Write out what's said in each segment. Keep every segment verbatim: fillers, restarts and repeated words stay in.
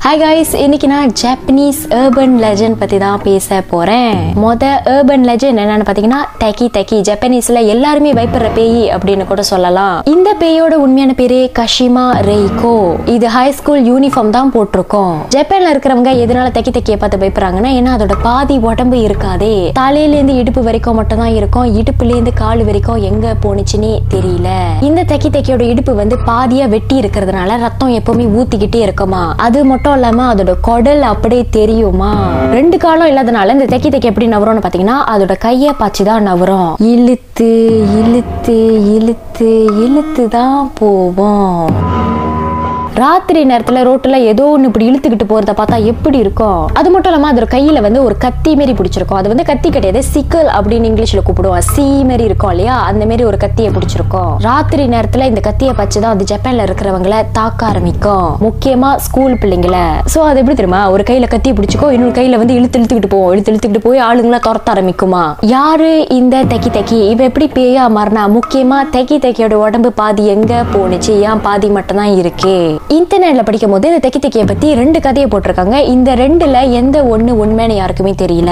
Hi guys, இன்னைக்கு நான் Japanese urban legend பத்தி தான் பேச போறேன். மொத urban legend என்னன்னு பாத்தீங்கன்னா டெக்கி டெக்கி. ஜப்பானீஸ்ல எல்லாருமே பயப்படுற பேய் அப்படின்னு கூட சொல்லலாம். இந்த பேயோட உண்மையான பேரு கஷிமா ரெய்கோ. இது ஹை ஸ்கூல் யூனிஃபார்ம் தான் போட்டிருக்கோம். ஜப்பான்ல இருக்கிறவங்க எதனால டெக்கி டெக்கியை பார்த்து பயப்படுறாங்கன்னா ஏன்னா அதோட பாதி உடம்பு இருக்காதே, தலையில இருந்து இடுப்பு வரைக்கும் மட்டும் தான் இருக்கும். இடுப்புல இருந்து கால் வரைக்கும் எங்க போனுச்சுன்னு தெரியல. இந்த டெக்கி டெக்கியோட இடுப்பு வந்து பாதியா வெட்டி இருக்கிறதுனால ரத்தம் எப்பவுமே ஊத்திக்கிட்டே இருக்குமா. அது மட்டும் இல்லாம அதோட குடல் அப்படியே தெரியுமா. ரெண்டு காலம் இல்லாதனால இந்த தெக்கி தெக்கி எப்படி நவரும்னு பாத்தீங்கன்னா அதோட கைய பாய்ச்சிதான் நவரும். இழுத்து இழுத்து இழுத்து இழுத்து தான் போவோம். ராத்திரி நேரத்துல ரோட்டுல ஏதோ ஒன்று இப்படி இழுத்துக்கிட்டு போறத பார்த்தா எப்படி இருக்கும். அது மட்டும் இல்லாம அதோட கையில வந்து ஒரு கத்தி மாரி பிடிச்சிருக்கும். அது வந்து கத்தி கிடையாது, சிக்கல் அப்படின்னு இங்கிலீஷ்ல கூப்பிடுவோம். சி மாரி இருக்கும் இல்லையா, அந்த மாரி ஒரு கத்தியை பிடிச்சிருக்கும். ராத்திரி நேரத்துல இந்த கத்தியை பச்சுதான் அது ஜப்பான்ல இருக்கிறவங்களை தாக்க ஆரம்பிக்கும், முக்கியமா ஸ்கூல் பிள்ளைங்களை. சோ அது எப்படி தெரியுமா, ஒரு கையில கத்தியை பிடிச்சிக்கோ, இன்னொரு கையில வந்து இழுத்து இழுத்துக்கிட்டு போவோம். இழுத்து இழுத்துக்கிட்டு போய் ஆளுங்களை துரத்த ஆரம்பிக்குமா. யாரு இந்த தெக்கி தெக்கி? இவ எப்படி பேயா மாறினா? முக்கியமா தெக்கி தெக்கியோட உடம்பு பாதி எங்க போனுச்சு, ஏன் பாதி மட்டும் தான் இருக்கு. இன்டர்நெட்ல படிக்கும் போது இந்த தெக்கி தெக்கியை பத்தி ரெண்டு கதையை போட்டிருக்காங்க. இந்த ரெண்டுல எந்த ஒண்ணு உண்மைன்னு யாருக்குமே தெரியல.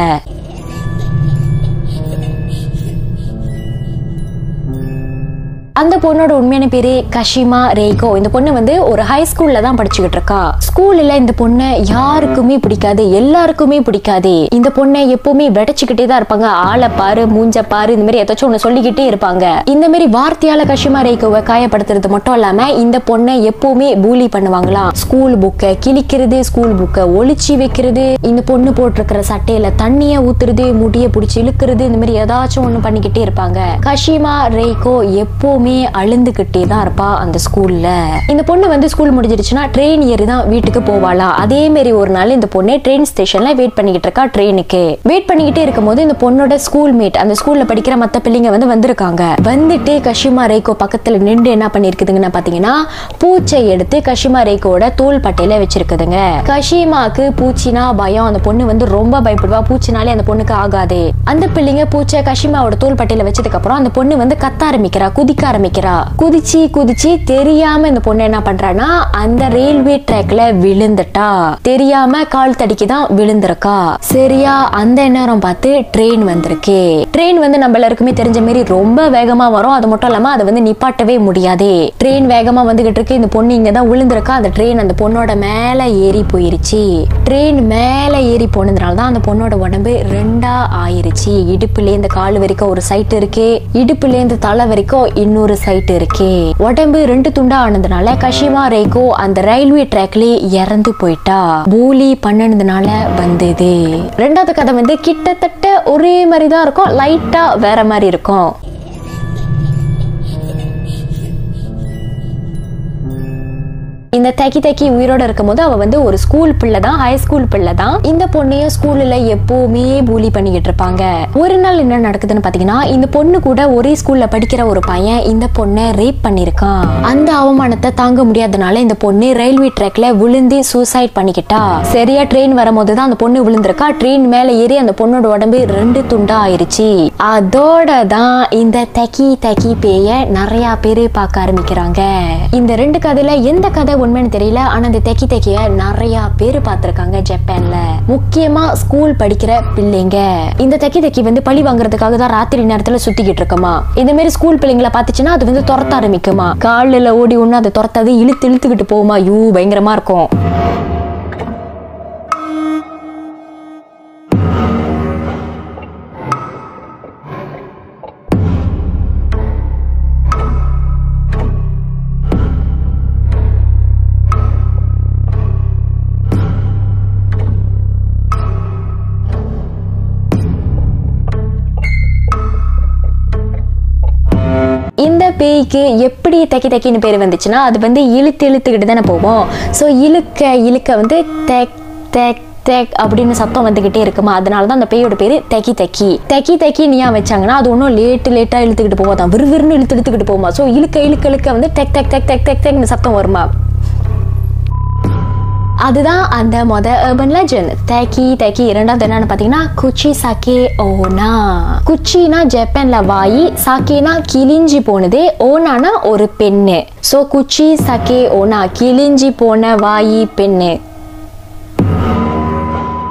அந்த பொண்ணோட உண்மையான பேரு கஷிமா ரெய்கோ. இந்த பொண்ணு வந்து ஒரு ஹை ஸ்கூல்ல தான் படிச்சுக்கிட்டு இருக்கா. ஸ்கூல்ல இந்த பொண்ணை யாருக்குமே பிடிக்காது, எல்லாருக்குமே பிடிக்காது. இந்த பொண்ணை எப்பவுமே வெடைச்சுக்கிட்டே தான் இருப்பாங்க. ஆளை பாரு, மூஞ்ச பாரு, இந்த மாதிரி ஏதாச்சும் ஒண்ணு சொல்லிக்கிட்டே இருப்பாங்க. இந்த மாதிரி வார்த்தையால கஷிமா ரெய்கோவை காயப்படுத்துறது மட்டும் இல்லாம இந்த பொண்ணை எப்பவுமே பூலி பண்ணுவாங்களாம். ஸ்கூல் புக்கை கிழிக்கிறது, ஸ்கூல் புக்கை ஒளிச்சு வைக்கிறது, இந்த பொண்ணு போட்டிருக்கிற சட்டையில தண்ணிய ஊத்துறது, முடிய பிடிச்சி இழுக்கிறது, இந்த மாதிரி ஏதாச்சும் ஒண்ணு பண்ணிக்கிட்டே இருப்பாங்க. கஷிமா ரெய்கோ எப்பவுமே அழுந்துகிட்டே தான் இருப்பா அந்த ஸ்கூல்ல. இந்த பொண்ணு வந்து ஸ்கூல் முடிஞ்சிருச்சுன்னா ட்ரெயின் ஏறி தான் வீட்டுக்கு போவாளா. அதே மாதிரி ஒரு நாள் இந்த பொண்ணு ட்ரெயின் ஸ்டேஷன்ல வெயிட் பண்ணிக்கிட்டு இருக்கா. ட்ரெயினுக்கு வெயிட் பண்ணிக்கிட்டே இருக்கும் போது இந்த பொண்ணோட ஸ்கூல் மேட், அந்த ஸ்கூல்ல படிக்கிற மத்த பிள்ளைங்க வந்து வந்திருக்காங்க. வந்துட்டு கஷிமா ரெய்கோ பக்கத்துல நின்று என்ன பண்ணிருக்குதுங்கன்னா பாத்தீங்கன்னா பூச்சை எடுத்து கஷிமா ரெய்கோட தோல் பட்டையில வச்சிருக்குதுங்க. கஷிமாக்கு பூச்சினா பயம். அந்த பொண்ணு வந்து ரொம்ப பயப்படுவா. பூச்சினாலே அந்த பொண்ணுக்கு ஆகாது. அந்த பிள்ளைங்க பூச்சை கஷிமாவோட தோல் பட்டையில வச்சதுக்கு அப்புறம் அந்த பொண்ணு வந்து கத்த ஆரம்பிக்கிறா, குதிக்க ஆரம்பிக்கிறா. குதிச்சு குதிச்சு தெரியாம இந்த பொண்ணு என்ன பண்றான்னா அந்த ரயில்வே ட்ராக்ல விழுந்துட்டா. தெரியாம கால் தடிக்கு தான் விழுந்திருக்கா. சரியா அந்த நேரம் பார்த்து ட்ரெயின் வந்திருக்கு. ட்ரெயின் வந்து நம்ம எல்லாருக்குமே தெரிஞ்ச மாதிரி ரொம்ப வேகமா வரும். அது மட்டும் இல்லாம அதை வந்து நிப்பாட்டவே முடியாது. ட்ரெயின் வேகமா வந்துகிட்டு இருக்கு. இந்த பொண்ணு இங்கதான் விழுந்திருக்கா. அந்த ட்ரெயின் அந்த பொண்ணோட மேல ஏறி போயிருச்சு. ட்ரெயின் மேல ஏறி போனதுனால தான் அந்த பொண்ணோட உடம்பு ரெண்டா ஆயிருச்சு. இடுப்புல இருந்து கால் வரைக்கும் ஒரு சைட் இருக்கு, இடுப்புல இருந்து தலை வரைக்கும் இன்னொரு சைட் இருக்கு. உடம்பு ரெண்டு துண்டா ஆனதுனால கஷிமா ரெய்கோ அந்த ரயில்வே ட்ராக்ல இறந்து போயிட்டா. பூலி பண்ணதுனால வந்தது. ரெண்டாவது கதை வந்து கிட்டத்தட்ட ஒரே மாதிரி தான் இருக்கும், லைட்டா வேற மாதிரி இருக்கும். இந்த தெக்கி தெக்கி உயிரோட இருக்கும் போது அவ வந்து ஒரு ஸ்கூல் பிள்ளை தான், ஹை ஸ்கூல் பிள்ளை தான். இந்த பொண்ணையும் ஸ்கூல்ல எப்பவுமே பூலி பண்ணிக்கிட்டு இருப்பாங்க. ஒரு நாள் என்ன நடக்குதுன்னு பாத்தீங்கன்னா இந்த பொண்ணு கூட ஒரே ஸ்கூல்ல படிக்கிற ஒரு பையன் இந்த பொண்ணை ரேப் பண்ணிருக்கான். அந்த அவமானத்தை தாங்க முடியாதனால இந்த பொண்ணு ரயில்வே ட்ராக்ல விழுந்து சூசைட் பண்ணிக்கிட்டா. சரியா ட்ரெயின் வரும்போது தான் அந்த பொண்ணு விழுந்திருக்கா. ட்ரெயின் மேல ஏறி அந்த பொண்ணோட உடம்பு ரெண்டு துண்டா ஆயிருச்சு. அதோட தான் இந்த தெக்கி தெக்கி பேய நிறைய பேரு பார்க்க ஆரம்பிக்கிறாங்க. இந்த ரெண்டு கதையில எந்த கதை உண்மைன்னு தெரியல, ஆனா இந்த தெக்கி தெக்கிய நிறைய பேரு பார்த்திருக்காங்க ஜப்பான்ல, முக்கியமா ஸ்கூல் படிக்கிற பிள்ளைங்க. இந்த தெக்கி தெக்கி வந்து பழி வாங்குறதுக்காக தான் ராத்திரி நேரத்துல சுத்திக்கிட்டு இருக்குமா. இந்த மாதிரி ஸ்கூல் பிள்ளைங்களை பார்த்துச்சுன்னா அது வந்து துரத்த ஆரம்பிக்குமா. காலில் ஓடி ஒண்ணு அதை துரத்தாது, இழுத்து இழுத்துக்கிட்டு போகுமா. யூ பயங்கரமா இருக்கும். இந்த பேய்க்கு எப்படி தெக்கி தெக்கின்னு பேர் வந்துச்சுன்னா அது வந்து இழுத்து இழுத்துக்கிட்டு தானே போவோம். ஸோ இழுக்க இழுக்க வந்து தெக் தெக் தெக் அப்படின்னு சத்தம் வந்துகிட்டே இருக்குமா. அதனாலதான் அந்த பேயோட பேரு தெக்கி தெக்கி. தெக்கி தெக்கி நீ வச்சாங்கன்னா அது ஒன்றும் லேட்டு லேட்டா இழுத்துக்கிட்டு போவாதான், விறுவிறுன்னு இழுத்து இழுத்துக்கிட்டு போமா. ஸோ இழுக்க இழுக்க இழுக்க வந்து டெக் டெக் டெக் டெக் டெக் டெக்னு சத்தம் வருமா. அதுதான் அந்த மொத urban legend. தெக்கி தெக்கி. இரண்டாவது என்னன்னு பாத்தீங்கன்னா குச்சி சாக்கே ஓனா. குச்சினா ஜப்பான்ல வாய், சாக்கேனா கிழிஞ்சி போனது, ஓனானா ஒரு பெண்ணு. சோ குச்சி சாக்கே ஓனா, கிழிஞ்சி போன வாயி பெண்ணு.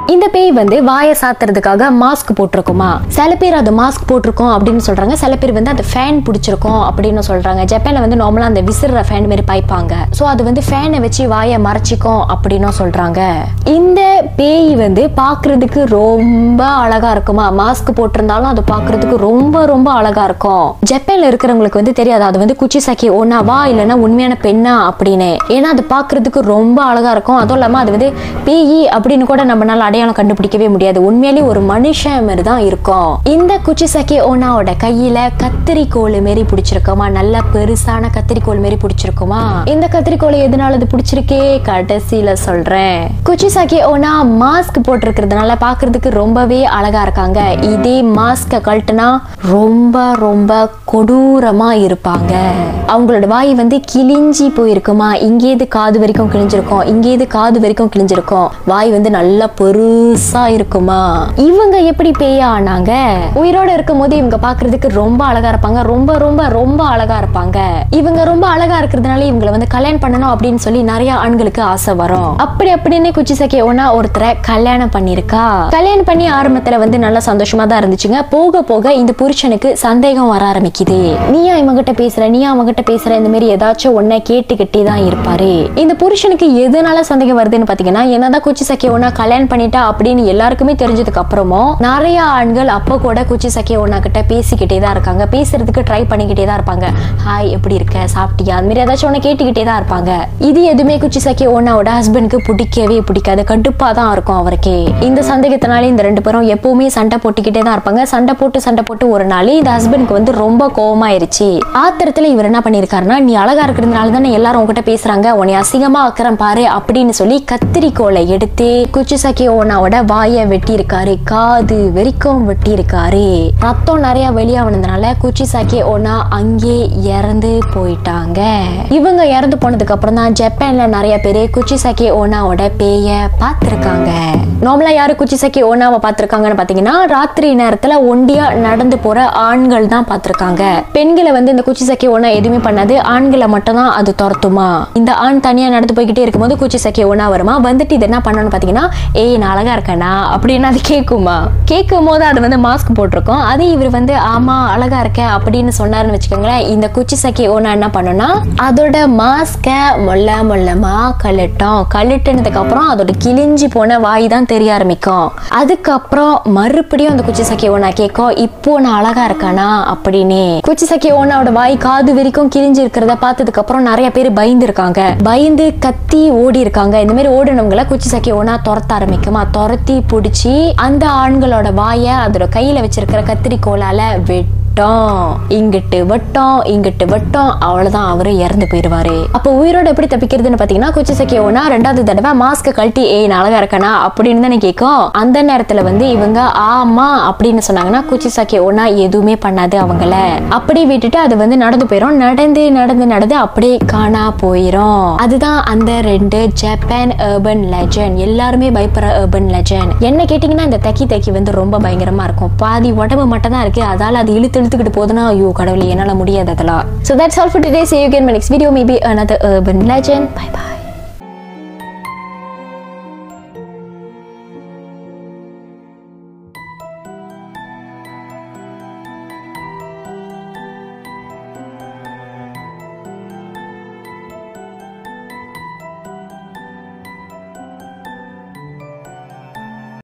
இந்த பேய் வந்து வாயை சாத்துறதுக்காக மாஸ்க் போட்டிருக்குமா. சில பேர் அது மாஸ்க் போட்டிருக்கோம் அப்படின்னு சொல்றாங்க, சில பேர் வந்து அது ஃபேன் பிடிச்சிருக்கோம் அப்படின்னு சொல்றாங்க. ஜப்பான்ல வந்து நார்மலா அந்த விசிற ஃபேன் மாதிரி பாய்ப்பாங்க, சோ அது வந்து ஃபேனை வச்சு வாயை மறைச்சிக்கும் அப்படின்னு சொல்றாங்க. இந்த பேய் வந்து பாக்குறதுக்கு ரொம்ப அழகா இருக்குமா. மாஸ்க் போட்டிருந்தாலும் அது பாக்குறதுக்கு ரொம்ப ரொம்ப அழகா இருக்கும். ஜப்பான்ல இருக்கிறவங்களுக்கு வந்து தெரியாது அது வந்து குச்சிசாக்கி ஓனாவா இல்லைன்னா உண்மையான பெண்ணா அப்படின்னு. ஏன்னா அது பாக்குறதுக்கு ரொம்ப அழகா இருக்கும். அதுவும் இல்லாம அது வந்து பேய் அப்படின்னு கூட நம்மளால அடையாளம் கண்டுபிடிக்கவே முடியாது. உண்மையிலேயே ஒரு மனுஷன் மாதிரி தான் இருக்கும். இந்த குச்சிசாக்கி ஓனாவோட கையில கத்திரிக்கோள் மாரி பிடிச்சிருக்குமா. நல்ல பெருசான கத்திரிக்கோள் மாரி பிடிச்சிருக்குமா. இந்த கத்திரிக்கோளை எதனால அது பிடிச்சிருக்கே கடைசியில சொல்றேன். குச்சிசாக்கி ஓனா மாஸ்க் போட்டிருக்கிறதுனால பாக்குறதுக்கு ரொம்பவே அழகா இருக்காங்க. இதே மாஸ்க கழட்டுனா ரொம்ப ரொம்ப கொடூரமா இருப்பாங்க. அவங்களோட வாய் வந்து கிழிஞ்சி போயிருக்குமா. இங்கேது காது வரைக்கும் கிழிஞ்சிருக்கும், இங்கேது காது வரைக்கும் கிழிஞ்சிருக்கும். வாய் வந்து நல்லா பெருசா இருக்குமா. இவங்க எப்படி பேயா ஆனாங்க? உயிரோட இருக்கும் போது இவங்க பாக்குறதுக்கு ரொம்ப அழகா இருப்பாங்க, ரொம்ப ரொம்ப ரொம்ப அழகா இருப்பாங்க. இவங்க ரொம்ப அழகா இருக்கிறதுனால இவங்களை வந்து கல்யாணம் பண்ணணும் அப்படின்னு சொல்லி நிறைய ஆண்களுக்கு ஆசை வரும். அப்படி அப்படின்னு குச்சிசாக்கி ஓனா ஒருத்தரை கல்யாணம் பண்ணிருக்கா. கல்யாணம் பண்ணி ஆரம்பத்துல வந்து நல்லா சந்தோஷமா தான் இருந்துச்சுங்க. போக போக இந்த புருஷனுக்கு சந்தேகம் வர ஆரம்பிக்குது. நீயா இவங்கிட்ட பேசுற, நீயா அவங்கிட்ட பேசுற, இந்த மாதிரி ஏதாச்சும் ஒன்ன கேட்டுக்கிட்டே தான் இருப்பாரு. இந்த புருஷனுக்கு எதனால சந்தேகம் வருதுன்னு பாத்தீங்கன்னா, என்னதான் குச்சிசாக்கி ஓனா கல்யாணம் பண்ணிட்டா அப்படின்னு எல்லாருக்குமே தெரிஞ்சதுக்கு அப்புறமும் நிறைய ஆண்கள் அப்போ கூட குச்சிசாக்கி ஓனா கிட்ட பேசிக்கிட்டே தான் இருக்காங்க. பேசுறதுக்கு ட்ரை பண்ணிக்கிட்டே தான் இருப்பாங்க. ஹாய் எப்படி இருக்க, சாப்பிட்டியா, அந்த மாதிரி ஏதாச்சும் ஒண்ணு கேட்டுக்கிட்டே தான் இருப்பாங்க. இது எதுவுமே குச்சிசாக்கி ஓனாவோட ஹஸ்பண்டுக்கு பிடிக்கவே பிடிக்காது, கடுப்பா தான் இருக்கும் அவருக்கே. இந்த சந்தேகத்தினாலே இந்த ரெண்டு பேரும் எப்பவுமே சண்டை போட்டுக்கிட்டே தான் இருப்பாங்க. சண்டை போட்டு சண்டை போட்டு ஒரு நாள் இந்த ஹஸ்பண்டுக்கு வந்து ரொம்ப கோவமாயிருச்சு. ஆத்திரத்துல இவர் என்ன பண்ணிருக்காருன்னா, நீ அழகா இருக்கிறதுனால தானே எல்லாரும் உங்ககிட்ட பேசுறாங்க, உன்னை அசிங்கமா ஆக்குறேன் பாரு அப்படின்னு சொல்லி கத்திரிக்கோளை எடுத்து குச்சிசாக்கி ஓனாவோட வாயை வெட்டி இருக்காரு, காது வரைக்கும் வெட்டி இருக்காரு. ரத்தம் நிறைய வெளியானதுனால குச்சிசாக்கி ஓனா அங்கே இறந்து போயிட்டாங்க. இவங்க இறந்து போனதுக்கு அப்புறம் தான் ஜப்பான்ல நிறைய பேரு குச்சிசாக்கி ஓனாவோட பேய பார்த்திருக்காங்க. நார்மலா யாரு குச்சிசாக்கி ஓனாவை பார்த்திருக்காங்கன்னு பாத்தீங்கன்னா, ராத்திரி நேரத்துல ஒண்டியா நடந்து போற ஆண்கள் தான் பார்த்திருக்காங்க. பெண்களை வந்து இந்த குச்சிசாக்கி ஓனா எதுவுமே பண்ணாது, ஆண்களை மட்டும் தான் அது துரத்துமா. இந்த ஆண் தனியா நடந்து போய்கிட்டே இருக்கும்போது குச்சிசாக்கி ஓனா வருமா, வந்துட்டு இது என்ன பண்ணணும்னு பாத்தீங்கன்னா, ஏய் நான் அழகா இருக்கேனா அப்படின்னு அது கேட்குமா. கேட்கும் போது அது வந்து மாஸ்க் போட்டிருக்கோம். அது இவர் வந்து ஆமா அழகா இருக்க அப்படின்னு சொன்னாருன்னு வச்சுக்கோங்களேன். இந்த குச்சிசாக்கி ஓனா என்ன பண்ணுனா, அதோட மாஸ்க மொல்ல மொல்லமா கழட்டும். கழட்டுனதுக்கு அப்புறம் அதோட கிழிஞ்சி போன வாய் தான் தெரிய ஆரம்பிக்கும். அதுக்கப்புறம் மறுபடியும் அந்த குச்சிசாக்கி ஓனா கேட்கும், இப்போ நான் அழகா இருக்கானா அப்படின்னு. குச்சிசாக்கி ஓனாவோட வாய் காது வரைக்கும் கிழிஞ்சு இருக்கிறத பார்த்ததுக்கு அப்புறம் நிறைய பேர் பயந்து இருக்காங்க. பயந்து கத்தி ஓடி இருக்காங்க. இந்த மாதிரி ஓடினவங்களை குச்சிசாக்கி ஓனா துரத்த ஆரம்பிக்குமா. துரத்தி பிடிச்சி அந்த ஆண்களோட வாய அதோட கையில வச்சிருக்கிற கத்திரிக்கோளால வெட்டி இங்கிட்டு வட்டம் இங்கிட்டு வட்டம், அவ்வளவுதான் அவரு இறந்து போயிருவாரு. அப்போ உயிரோட எப்படி தப்பிக்கிறதுன்னு பாத்தீங்கன்னா, குச்சிசாக்கி ஓனா ரெண்டாவது தடவை மாஸ்க் கழட்டி ஏய் நான் அழகா இருக்கனா அப்படின்னு தானே கேட்கும். அந்த நேரத்துல வந்து இவங்க ஆமா அப்படின்னு சொன்னாங்கன்னா குச்சிசாக்கி ஓனா எதுவுமே பண்ணாது அவங்கள. அப்படியே விட்டுட்டு அது வந்து நடந்து போயிடும். நடந்து நடந்து நடந்து அப்படியே காணா போயிரும். அதுதான் அந்த ரெண்டு ஜப்பான் அர்பன் லெஜண்ட். எல்லாருமே பயப்படுற அர்பன் லெஜண்ட். என்ன கேட்டீங்கன்னா, இந்த தக்கி தக்கி வந்து ரொம்ப பயங்கரமா இருக்கும். பாதி உடம்பு மட்டும் தான் இருக்கு, அதால அது இழுத்து இழுத்துக்கிட்டு போதுன்னா ஐயோ கடவுளே என்னால முடியாது அதெல்லாம். So that's all for today. See you again in my next video, maybe another urban legend. Bye bye.